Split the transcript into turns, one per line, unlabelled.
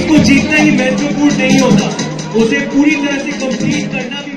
को जीतना ही महत्वपूर्ण नहीं होता, उसे पूरी तरह से कंप्लीट करना